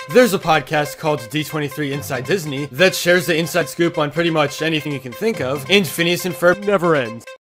There's a podcast called D23 Inside Disney that shares the inside scoop on pretty much anything you can think of, and Phineas and Ferb never ends.